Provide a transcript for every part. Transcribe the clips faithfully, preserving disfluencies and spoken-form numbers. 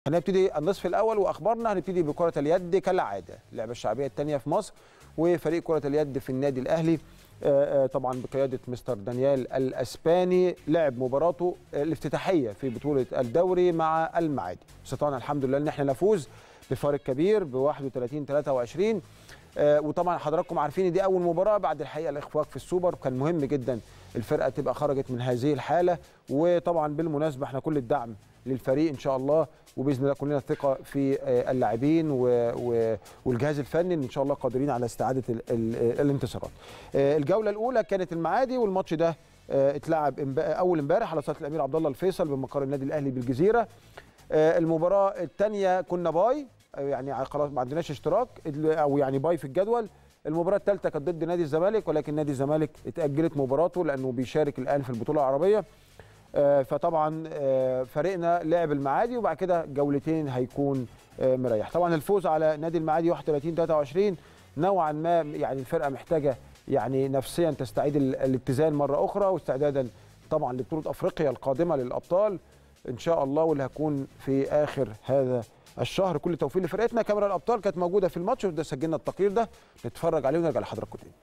هنبتدي النصف الاول واخبارنا. هنبتدي بكره اليد كالعاده، اللعبه الشعبيه الثانيه في مصر، وفريق كره اليد في النادي الاهلي طبعا بقياده مستر دانيال الاسباني لعب مباراته الافتتاحيه في بطوله الدوري مع المعادي. استطعنا الحمد لله ان احنا نفوز بفارق كبير ب واحد وثلاثين ثلاثة وعشرين. وطبعا حضراتكم عارفين ان دي اول مباراه بعد الحقيقه الاخفاق في السوبر، كان مهم جدا الفرقه تبقى خرجت من هذه الحاله. وطبعا بالمناسبه احنا كل الدعم للفريق ان شاء الله، وباذن الله كلنا ثقه في اللاعبين والجهاز الفني ان شاء الله قادرين على استعاده الانتصارات. الجوله الاولى كانت المعادي، والماتش ده اتلعب اول امبارح على صاله الامير عبد الله الفيصل بمقر النادي الاهلي بالجزيره. المباراه الثانيه كنا باي، يعني خلاص ما عندناش اشتراك او يعني باي في الجدول. المباراه الثالثه كانت ضد نادي الزمالك، ولكن نادي الزمالك اتاجلت مباراته لانه بيشارك الان في البطوله العربيه. فطبعا فريقنا لعب المعادي وبعد كده جولتين هيكون مريح. طبعا الفوز على نادي المعادي واحد وثلاثين ثلاثة وعشرين نوعا ما يعني الفرقه محتاجه يعني نفسيا تستعيد الاتزان مره اخرى، واستعدادا طبعا لبطوله افريقيا القادمه للابطال ان شاء الله، واللي هتكون في اخر هذا الشهر. كل توفيق لفرقتنا. كاميرا الابطال كانت موجوده في الماتش وده سجلنا التقرير ده، نتفرج عليه ونرجع لحضراتكم تاني.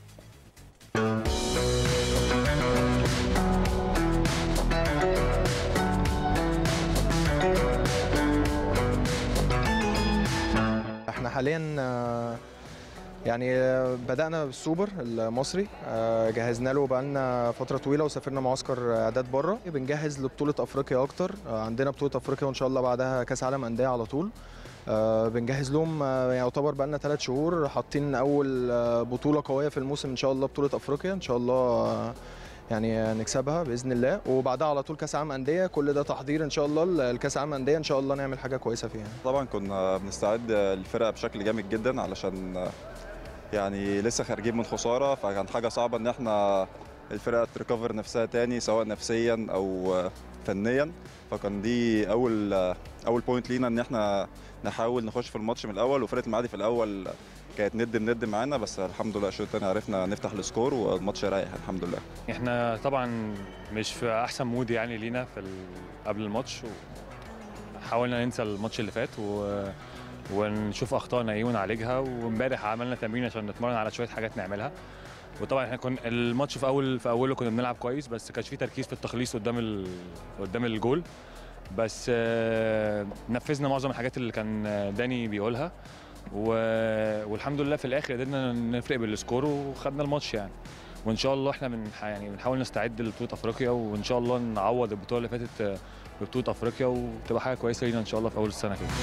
احنا حاليا يعني بدأنا بالسوبر المصري، جهزنا له بقالنا فترة طويلة وسافرنا معسكر اعداد بره، بنجهز لبطولة افريقيا اكتر. عندنا بطولة افريقيا وان شاء الله بعدها كاس عالم اندية على طول. بنجهز لهم، يعتبر بقالنا ثلاث شهور حاطين اول بطولة قوية في الموسم ان شاء الله، بطولة افريقيا ان شاء الله يعني نكسبها باذن الله، وبعدها على طول كاس عالم انديه. كل ده تحضير ان شاء الله لكاس عالم انديه، ان شاء الله نعمل حاجه كويسه فيها. طبعا كنا بنستعد الفرقه بشكل جامد جدا علشان يعني لسه خارجين من خساره، فكان حاجه صعبه ان احنا الفرقه تريكفر نفسها تاني سواء نفسيا او فنيا. فكان دي اول اول بوينت لينا ان احنا نحاول نخش في الماتش من الاول. وفرقه المعادي في الاول كانت ند بند معانا، بس الحمد لله الشوط الثاني عرفنا نفتح السكور والماتش رايح الحمد لله. احنا طبعا مش في احسن مود يعني لينا في قبل الماتش، وحاولنا ننسى الماتش اللي فات و... ونشوف اخطائنا ايه ونعالجها. وامبارح عملنا تمرين عشان نتمرن على شويه حاجات نعملها. وطبعا احنا كنا الماتش في اول في اوله كنا بنلعب كويس، بس كانش في تركيز في التخليص قدام ال... قدام الجول. بس نفذنا معظم الحاجات اللي كان داني بيقولها، و... والحمد لله في الاخر قدرنا نفرق بالسكور وخدنا الماتش يعني. وان شاء الله احنا من يعني بنحاول نستعد لبطوله افريقيا، وان شاء الله نعوض البطوله اللي فاتت ببطوله افريقيا، وتبقى حاجه كويسه لينا ان شاء الله في اول السنه كده.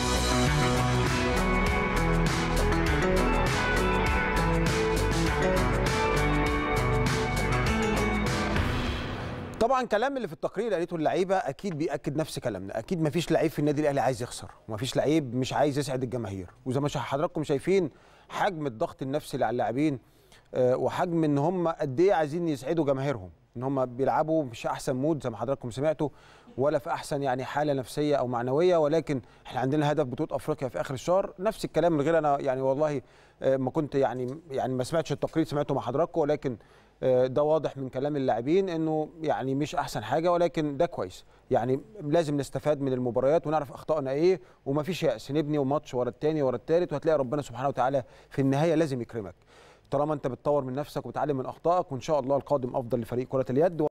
طبعا كلام اللي في التقرير قالته اللعيبه اكيد بياكد نفس كلامنا. اكيد ما فيش لعيب في النادي الاهلي عايز يخسر، وما فيش لعيب مش عايز يسعد الجماهير. وزي ما حضراتكم شايفين حجم الضغط النفسي اللي على اللاعبين، وحجم ان هم قد ايه عايزين يسعدوا جماهيرهم، ان هم بيلعبوا مش احسن مود زي ما حضراتكم سمعتوا، ولا في احسن يعني حاله نفسيه او معنويه، ولكن احنا عندنا هدف بطوله افريقيا في اخر الشهر. نفس الكلام من غير انا يعني والله ما كنت يعني يعني ما سمعتش التقرير، سمعته مع حضراتكم، ولكن ده واضح من كلام اللاعبين انه يعني مش احسن حاجه، ولكن ده كويس. يعني لازم نستفاد من المباريات ونعرف اخطائنا ايه، ومفيش يأس، نبني ماتش ورا الثاني ورا الثالث، وهتلاقي ربنا سبحانه وتعالى في النهايه لازم يكرمك طالما انت بتطور من نفسك وبتعلم من اخطائك. وان شاء الله القادم افضل لفريق كره اليد.